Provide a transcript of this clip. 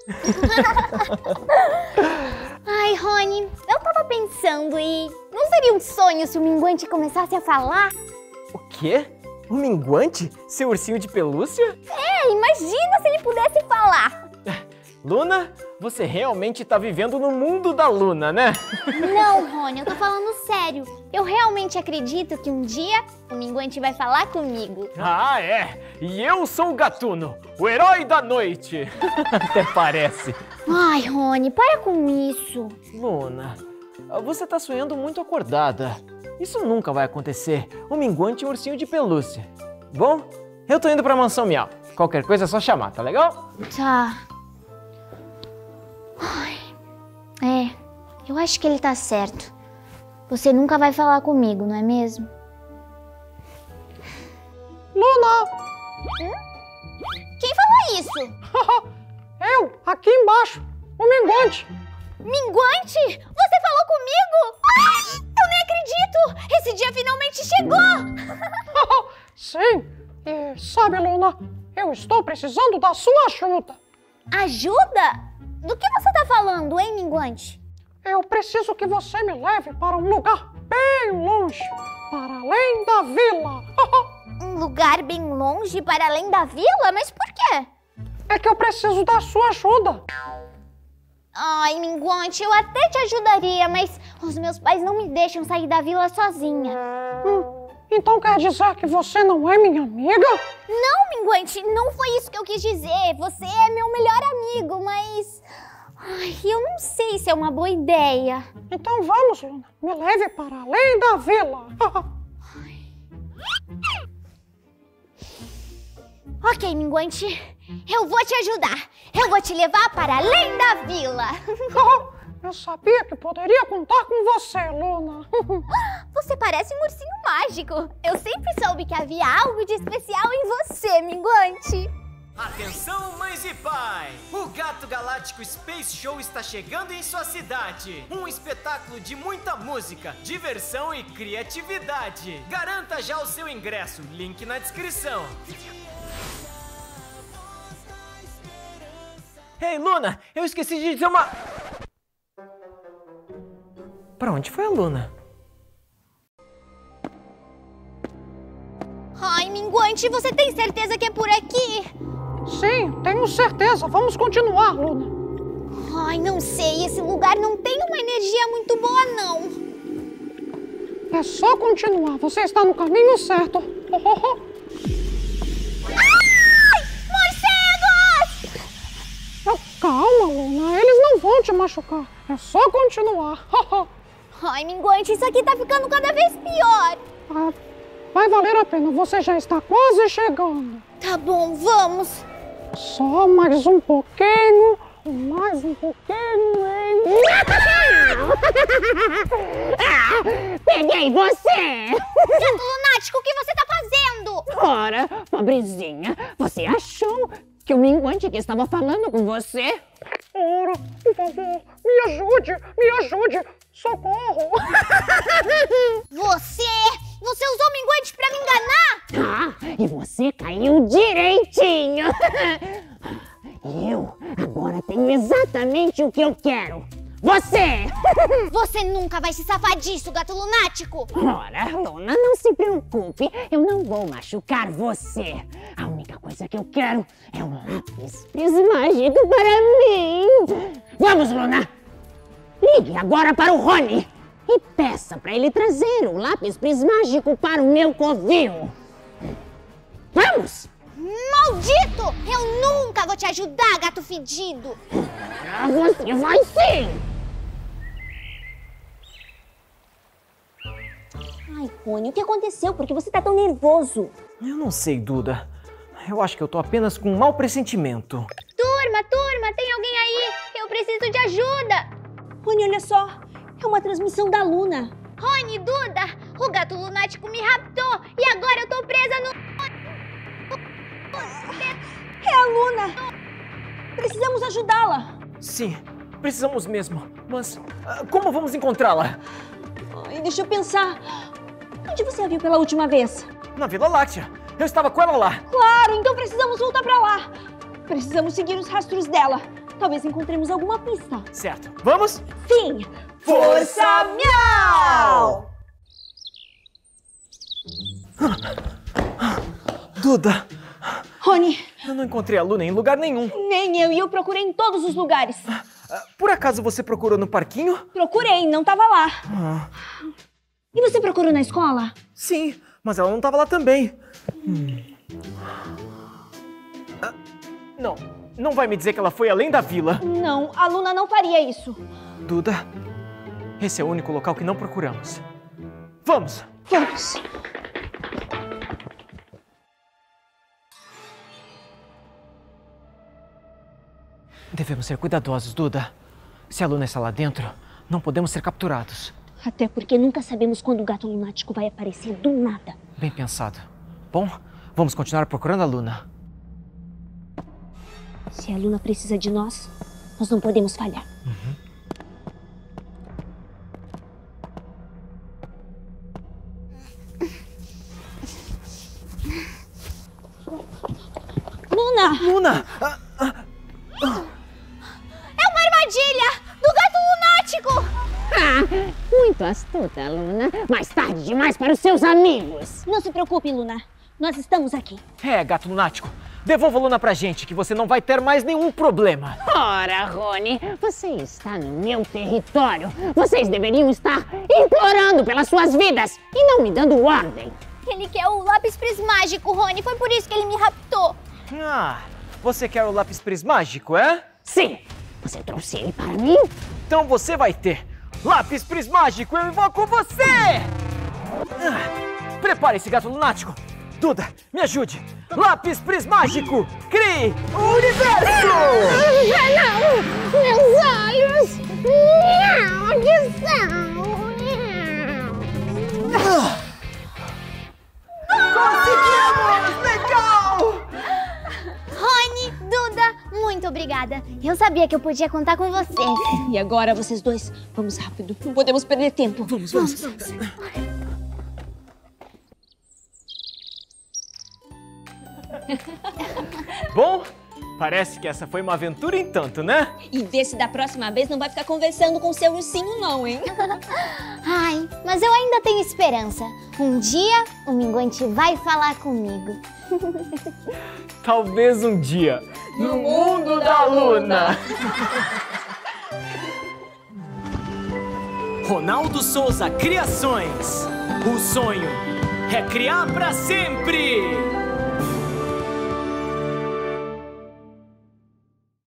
Ai, Rony, eu tava pensando e não seria um sonho se o minguante começasse a falar? O quê? Um minguante? Seu ursinho de pelúcia? É, imagina se ele pudesse falar. Luna, você realmente tá vivendo no mundo da Luna, né? Não, Rony, eu tô falando sério. Eu realmente acredito que um dia o minguante vai falar comigo. Ah, é? E eu sou o Gatuno, o herói da noite. Até parece. Ai, Rony, para com isso. Luna, você tá sonhando muito acordada. Isso nunca vai acontecer. O minguante é um ursinho de pelúcia. Bom, eu tô indo pra Mansão Miau. Qualquer coisa é só chamar, tá legal? Tá. Ai, eu acho que ele tá certo. Você nunca vai falar comigo, não é mesmo? Luna! Quem falou isso? Eu, aqui embaixo, o minguante. Minguante? Você falou comigo? Ai, eu nem acredito! Esse dia finalmente chegou! Sim, e sabe, Luna, eu estou precisando da sua ajuda. Ajuda? Do que você tá falando, hein, minguante? Eu preciso que você me leve para um lugar bem longe, para além da vila. Um lugar bem longe para além da vila? Mas por quê? É que eu preciso da sua ajuda. Ai, minguante, eu até te ajudaria, mas os meus pais não me deixam sair da vila sozinha. Então quer dizer que você não é minha amiga? Não, minguante, não foi isso que eu quis dizer. Você é meu melhor amigo, mas... Ai, eu não sei se é uma boa ideia. Então vamos, Luna. Me leve para além da vila. Ok, minguante, eu vou te ajudar. Eu vou te levar para além da vila. Eu sabia que poderia contar com você, Luna. Você parece um ursinho mágico. Eu sempre soube que havia algo de especial em você, minguante. Atenção, mães e pais! O Gato Galáctico Space Show está chegando em sua cidade. Um espetáculo de muita música, diversão e criatividade. Garanta já o seu ingresso, link na descrição. Ei, Luna, eu esqueci de dizer uma... Pra onde foi a Luna? Ai, minguante, você tem certeza que é por aqui? Sim, tenho certeza. Vamos continuar, Luna. Ai, não sei, esse lugar não tem uma energia muito boa, não. É só continuar, você está no caminho certo. Ai, morcegos! Calma, Luna, eles não vão te machucar. É só continuar. Ai, minguante, isso aqui tá ficando cada vez pior. Vai valer a pena, você já está quase chegando. Tá bom, vamos. Só mais um pouquinho, mais um pouquinho, hein? Peguei você! Gato lunático, o que você tá fazendo? Ora, pobrezinha, você achou que o minguante que estava falando com você? Ora, por favor, me ajude, socorro! Você usou o minguante pra me enganar? E você caiu direitinho! Eu agora tenho exatamente o que eu quero! Você! Você nunca vai se safar disso, gato lunático! Ora, Luna, não se preocupe, eu não vou machucar você. A única coisa que eu quero é um lápis mágico para mim. Vamos, Luna! Ligue agora para o Rony e peça para ele trazer o lápis mágico para o meu covil. Vamos! Maldito! Eu nunca vou te ajudar, gato fedido! Você vai sim! Ai, Rony, o que aconteceu? Por que você tá tão nervoso? Eu não sei, Duda. Eu acho que eu tô apenas com um mau pressentimento. Turma, tem alguém aí? Eu preciso de ajuda! Rony, olha só. É uma transmissão da Luna. Rony, Duda, o gato lunático me raptou e agora eu tô presa no... É a Luna! Precisamos ajudá-la! Sim, precisamos mesmo. Mas como vamos encontrá-la? Ai, deixa eu pensar. Onde você a viu pela última vez? Na Vila Láctea. Eu estava com ela lá. Claro, então precisamos voltar pra lá. Precisamos seguir os rastros dela. Talvez encontremos alguma pista. Certo, vamos? Sim! Força Miau! Duda, Rony, eu não encontrei a Luna em lugar nenhum. nem eu, e eu procurei em todos os lugares. Por acaso você procurou no parquinho? Procurei, não tava lá. E você procurou na escola? Sim, mas ela não estava lá também. Não vai me dizer que ela foi além da vila. Não, a Luna não faria isso. Duda, esse é o único local que não procuramos. Vamos! Vamos. Devemos ser cuidadosos, Duda. Se a Luna está lá dentro, não podemos ser capturados. Até porque nunca sabemos quando o gato lunático vai aparecer do nada. Bem pensado. Bom, vamos continuar procurando a Luna. Se a Luna precisa de nós, nós não podemos falhar. Luna! Luna! É uma armadilha do gato lunático! Muito astuta, Luna. Mais tarde demais para os seus amigos. Não se preocupe, Luna. Nós estamos aqui. É, gato lunático. Devolva a Luna pra gente, que você não vai ter mais nenhum problema. Ora, Rony, você está no meu território. Vocês deveriam estar implorando pelas suas vidas e não me dando ordem. Ele quer o lápis prismágico, Rony. Foi por isso que ele me raptou. Ah, você quer o lápis prismágico, é? Sim, você trouxe ele para mim? Então você vai ter lápis prismágico, eu invoco você! Prepare-se, gato lunático. Duda, me ajude. Lápis prismágico, crie o universo! Não! Meus olhos! Conseguimos! Legal! Rony, Duda, muito obrigada. Eu sabia que eu podia contar com vocês. E agora, vocês dois, vamos rápido. Não podemos perder tempo. Vamos. Bom, parece que essa foi uma aventura em tanto, né? E vê se da próxima vez não vai ficar conversando com seu ursinho não, hein? Ai, mas eu ainda tenho esperança. Um dia o minguante vai falar comigo. Talvez um dia, no mundo da Luna. Ronaldo Souza Criações. O sonho é criar pra sempre!